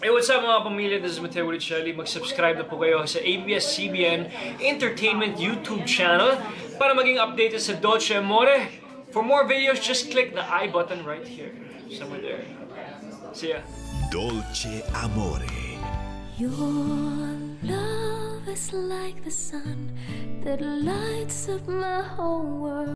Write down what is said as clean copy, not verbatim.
Hey, what's up mga pamilya? This is Mateo with Shelly. Mag-subscribe na po kayo sa ABS-CBN Entertainment YouTube channel para maging updated sa Dolce Amore. For more videos, just click the I button right here. Somewhere there. See ya. Dolce Amore. Your love is like the sun that lights up my whole world.